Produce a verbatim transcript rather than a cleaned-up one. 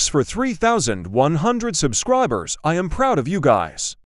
Thanks for three thousand one hundred subscribers. I am proud of you guys.